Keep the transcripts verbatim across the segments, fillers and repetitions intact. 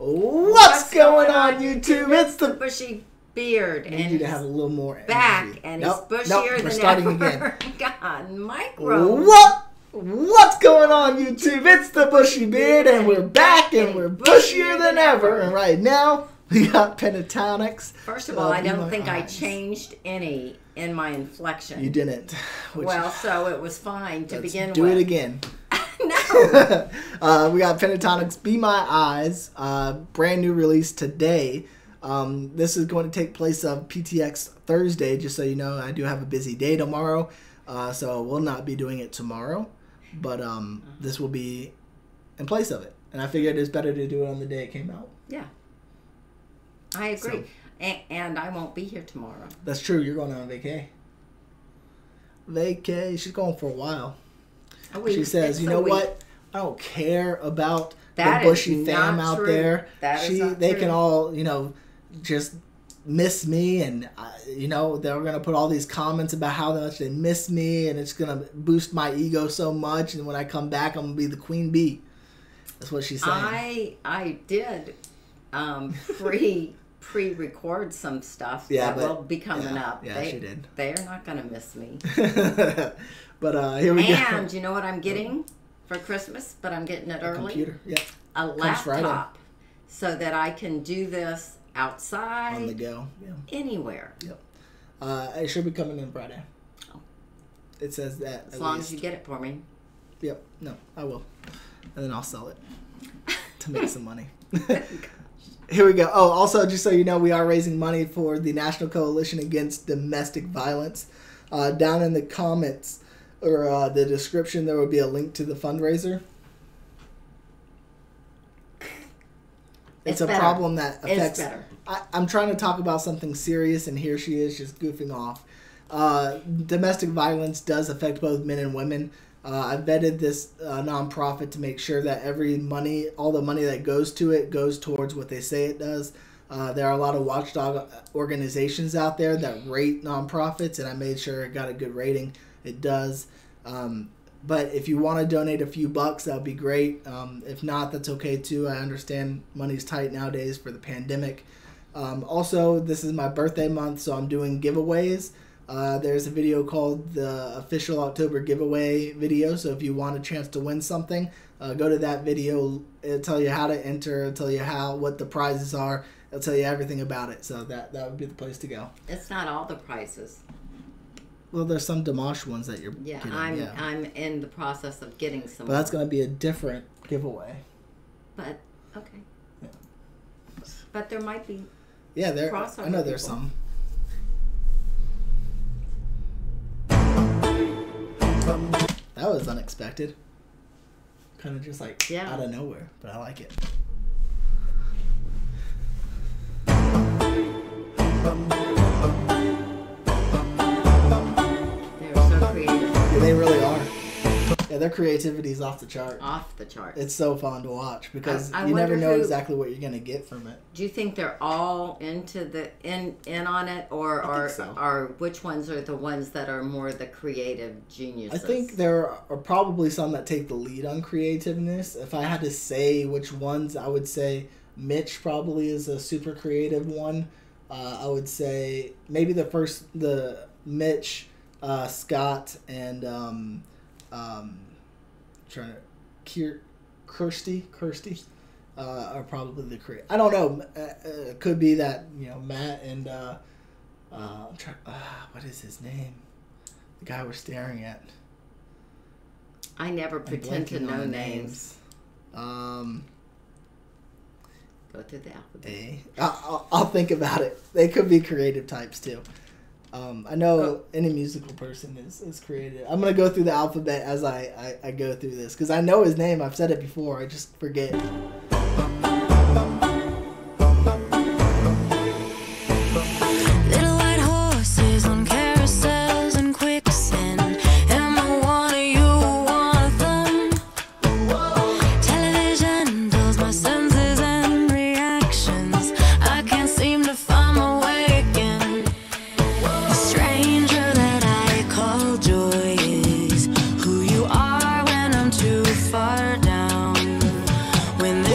What's, What's going, going on, YouTube? It's the Bushy Beard. I need and you to have a little more energy. Back, and nope, he's bushier nope, we're than starting ever. Again. God, micro. What? What's going on, YouTube? It's the Bushy Beard, and we're back, and we're bushier than ever. And right now, we got Pentatonix. First of all, uh, I don't think eyes. I changed any in my inflection. You didn't. Which, well, so it was fine to begin do with. Do it again. No. uh, we got Pentatonix Be My Eyes, uh, brand new release today. Um, this is going to take place of P T X Thursday, just so you know. I do have a busy day tomorrow, uh, so we'll not be doing it tomorrow. But um, this will be in place of it. And I figured it's better to do it on the day it came out. Yeah. I agree. So, and, and I won't be here tomorrow. That's true. You're going on vacay. Vacay. She's going for a while. A week. She says, it's you know week. what? I don't care about that the Bushy is fam not out true. there. That she, is not They true. can all, you know, just miss me. And, uh, you know, they're going to put all these comments about how much they miss me. And it's going to boost my ego so much. And when I come back, I'm going to be the queen bee. That's what she's saying. I, I did um, pre... pre-record some stuff yeah, that but, will be coming yeah, up. Yeah, they, she did. They are not going to miss me. But uh, here we and go. And you know what I'm getting for Christmas? But I'm getting it a early. Computer. Yeah. A laptop, so that I can do this outside. On the go. Yeah. Anywhere. Yep. Uh, it should be coming in Friday. Oh. It says that. As long least. as you get it for me. Yep. No, I will. And then I'll sell it to make some money. Here we go. Oh, also, just so you know, we are raising money for the National Coalition Against Domestic Violence. Uh, down in the comments or uh, the description, there will be a link to the fundraiser. It's, it's a better. problem that affects... It's better. I, I'm trying to talk about something serious, and here she is just goofing off. Uh, domestic violence does affect both men and women. Uh, I vetted this uh, nonprofit to make sure that every money, all the money that goes to it, goes towards what they say it does. Uh, there are a lot of watchdog organizations out there that rate nonprofits, and I made sure it got a good rating. It does. Um, but if you want to donate a few bucks, that would be great. Um, if not, that's okay too. I understand money's tight nowadays for the pandemic. Um, also, this is my birthday month, so I'm doing giveaways. Uh, there's a video called the official October giveaway video. So if you want a chance to win something, uh, go to that video. It'll tell you how to enter. It'll tell you how what the prizes are. It'll tell you everything about it. So that that would be the place to go. It's not all the prizes. Well, there's some Dimash ones that you're yeah, getting. I'm yeah, I'm in the process of getting some. But that's going to be a different giveaway. But okay. Yeah. But there might be. Yeah, there. I know there's people. some. That was unexpected. Kind of just like yeah. out of nowhere, but I like it. They're so creative. Yeah, they really are. Yeah, their creativity is off the chart. Off the chart. It's so fun to watch because I, I you never know who, exactly what you're going to get from it. Do you think they're all into the in in on it, or or so. or which ones are the ones that are more the creative geniuses? I think there are probably some that take the lead on creativeness. If I had to say which ones, I would say Mitch probably is a super creative one. Uh, I would say maybe the first the Mitch, uh, Scott, and um, um, trying to Kier, Kirsty, Kirsty, uh, are probably the creative. I don't know. Uh, uh, it could be that you know Matt and uh, uh, I'm trying. Uh, what is his name? The guy we're staring at. I never I'm pretend to blanking on know the names. Um. Go through the alphabet. A. I'll, I'll think about it. They could be creative types too. Um, I know Go. any musical person is, is creative. I'm gonna go through the alphabet as I, I, I go through this because I know his name. I've said it before. I just forget. Little white horses on carousels and quicksand. Am I one of you, one of them? Television dulls my senses and reactions. I can't seem to find my way again. The stranger that I call joy is who you are when I'm too far down. When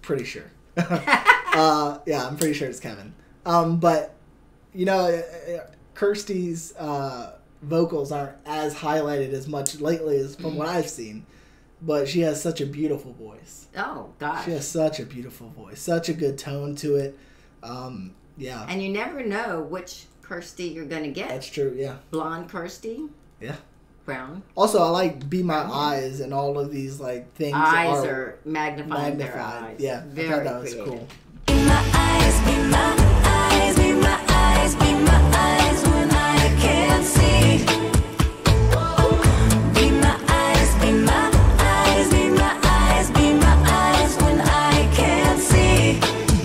pretty sure. uh, yeah, I'm pretty sure it's Kevin. Um, but, you know, Kirsty's uh, vocals aren't as highlighted as much lately as from what I've seen. But she has such a beautiful voice. Oh, gosh. She has such a beautiful voice. Such a good tone to it. Um, yeah. And you never know which Kirsty you're going to get. That's true, yeah. Blonde Kirsty. Yeah. Brown. Also, I like Be My Eyes and all of these like things. Eyes are, are magnifying magnified. their eyes. Yeah, Very I thought that was creative. cool. Be my eyes, be my eyes, be my eyes, be my eyes when I can't see. Be my eyes, be my eyes, be my eyes, be my eyes when I can't see.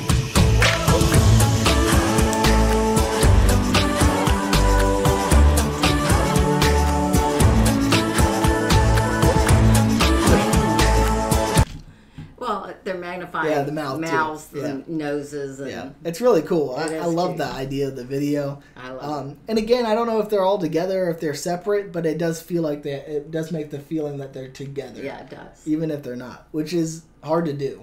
Well, they're magnifying Yeah, the mouth, too. mouths Yeah. and noses. And Yeah, it's really cool. I, It is I love cute. the idea of the video. I love Um, and again, I don't know if they're all together or if they're separate, but it does feel like they. It does make the feeling that they're together. it. Yeah, it does. Even if they're not, which is hard to do.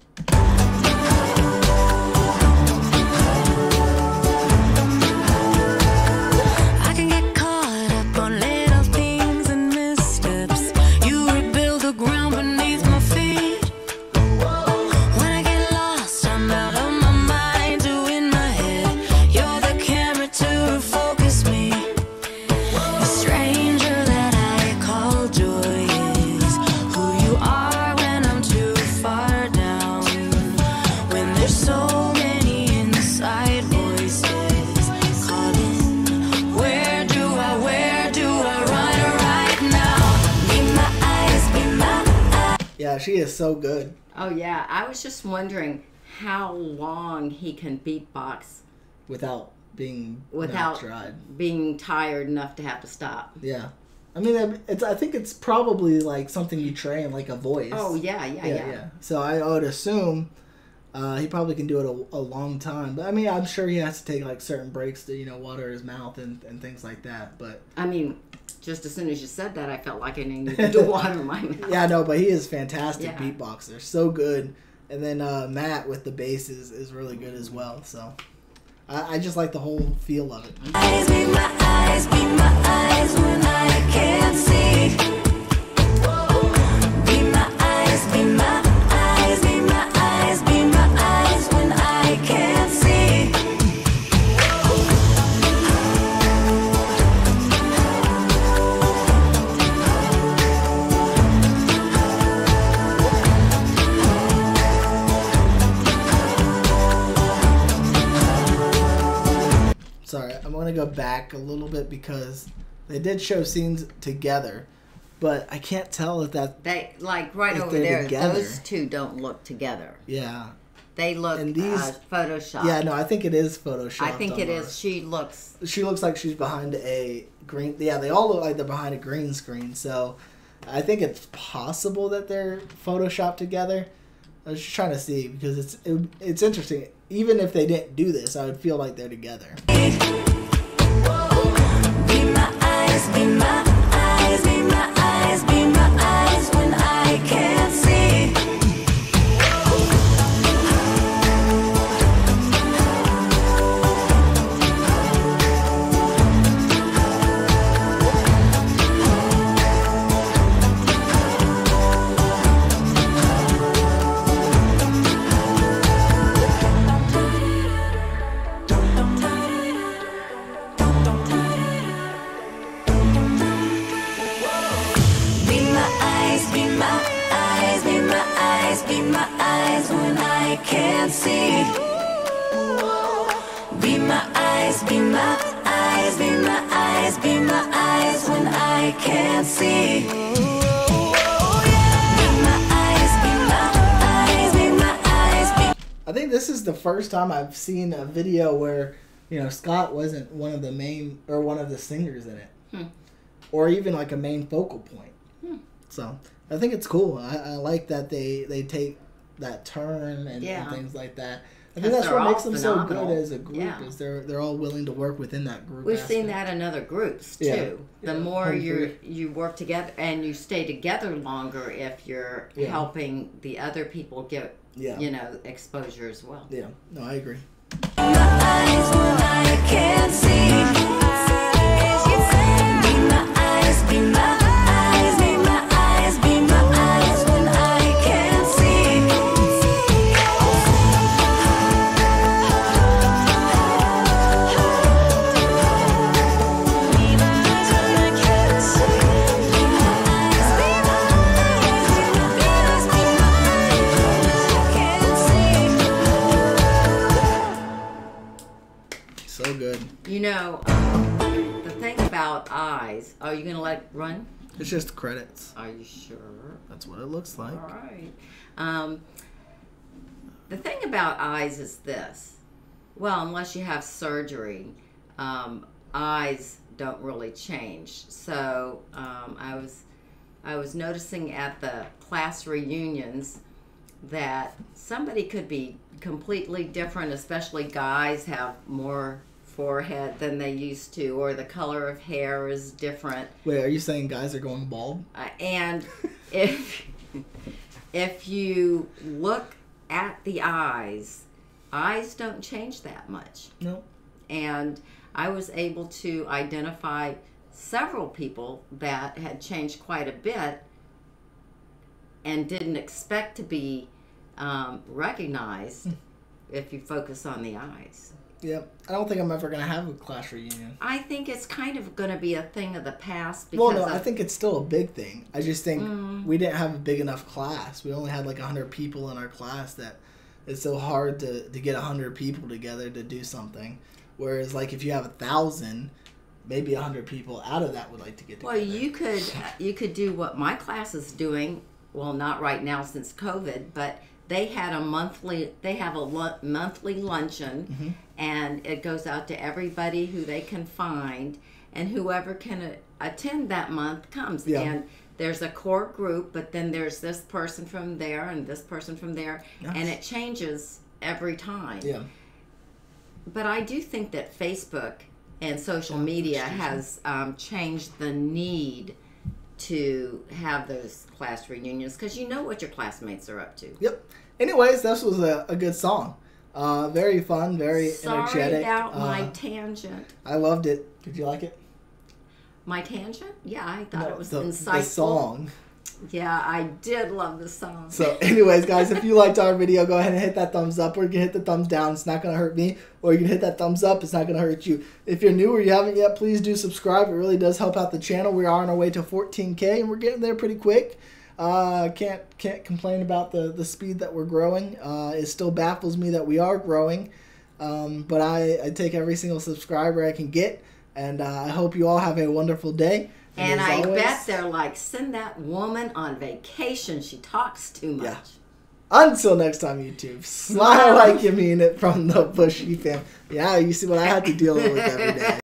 I can get caught up on little things and missteps. You rebuild the ground beneath my feet. When I get lost, I'm out of my mind, you in my head. You're the camera to focus me. The stranger that I call joy is who you are when I'm too far down. When there's so many inside voices calling, where do I, where do I run right now? Be my eyes, be my eyes. Yeah, she is so good. Oh, yeah. I was just wondering how long he can beatbox Without being without not tried. being tired enough to have to stop. Yeah, I mean, it's. I think it's probably like something you train, like a voice. Oh, yeah, yeah, yeah, yeah. yeah. So I would assume uh, he probably can do it a, a long time. But I mean, I'm sure he has to take like certain breaks to you know water his mouth and, and things like that. But I mean, just as soon as you said that, I felt like I needed to water my mouth. yeah, no, but he is fantastic Yeah. beatboxer, so good. And then uh, Matt with the bass is, is really good as well. So I, I just like the whole feel of it. Eyes, be my eyes, be my eyes when I can't see. Be my eyes, be my eyes, be my eyes, be my eyes when I can't see. Sorry, I'm going to go back a little bit because they did show scenes together, but I can't tell if that. They, like, right If over they're there, together. those two don't look together. Yeah. They look And these- uh, Photoshopped. Yeah, no, I think it is Photoshopped. I think it almost. is. She looks... She looks like she's behind a green. Yeah, they all look like they're behind a green screen. So I think it's possible that they're photoshopped together. I was just trying to see because it's it, it's interesting. Even if they didn't do this, I would feel like they're together. Be my eyes, be my eyes, be my eyes, be my eyes when I can't see. Be my eyes, be my eyes, be my eyes, be my eyes when I can't see. Be my eyes, be my eyes, be my eyes, be my eyes when I can't see. Be my eyes, be my eyes, be my eyes, be. I think this is the first time I've seen a video where you know Scott wasn't one of the main or one of the singers in it, Hmm. or even like a main focal point. Hmm. So I think it's cool. I, I like that they they take that turn and, Yeah. and things like that. I think that's they're what all makes them so phenomenal. good as a group. Yeah. Is they're they're all willing to work within that group. We've aspect. seen that in other groups too. Yeah. The Yeah. more Home you free. you work together and you stay together longer if you're Yeah. helping the other people get Yeah. you know exposure as well. Yeah. No, I agree. My eyes when I can't see. Be my eyes, be my eyes, be my eyes, be my eyes when I can't see. Be my eyes when I can't see. Be my eyes, be my eyes, be my eyes when I can't see. So good. You know, um, the thing about eyes. Are you gonna let it run? It's just credits. Are you sure? That's what it looks like. All right. Um, the thing about eyes is this. Well, unless you have surgery, um, eyes don't really change. So um, I was, I was noticing at the class reunions that somebody could be completely different. Especially guys have more forehead than they used to, or the color of hair is different. Wait, are you saying guys are going bald? Uh, and if if you look at the eyes, eyes don't change that much. No. And I was able to identify several people that had changed quite a bit and didn't expect to be um, recognized if you focus on the eyes. Yep. I don't think I'm ever gonna have a class reunion. I think it's kind of going to be a thing of the past because Well, no, of, I think it's still a big thing. I just think Mm. we didn't have a big enough class. We only had like one hundred people in our class that it's so hard to, to get one hundred people together to do something. Whereas, like, if you have a thousand, maybe one hundred people out of that would like to get together. well, you could you could do what my class is doing. Well, not right now since COVID, but they had a monthly. They have a lu- monthly luncheon, Mhm. and it goes out to everybody who they can find, and whoever can a- attend that month comes. Yeah. And there's a core group, but then there's this person from there and this person from there, Nice. and it changes every time. Yeah. But I do think that Facebook and social media excuse me. has um, changed the need to have those class reunions because you know what your classmates are up to. Yep. Anyways, this was a, a good song. Uh, very fun, very Sorry energetic. about Uh, my tangent. I loved it. Did you like it? My tangent? Yeah, I thought No, it was the, insightful. the song. Yeah, I did love the song. So, anyways, guys, if you liked our video, go ahead and hit that thumbs up, or you can hit the thumbs down. It's not going to hurt me. Or you can hit that thumbs up. It's not going to hurt you. If you're new or you haven't yet, please do subscribe. It really does help out the channel. We are on our way to fourteen K, and we're getting there pretty quick. Uh, can't can't complain about the, the speed that we're growing. Uh, it still baffles me that we are growing. Um, but I, I take every single subscriber I can get. And uh, I hope you all have a wonderful day. And as I always- bet they're like, send that woman on vacation. She talks too much. Yeah. Until next time, YouTube. Smile like you mean it from the Bushy fam. Yeah, you see what I have to deal with every day.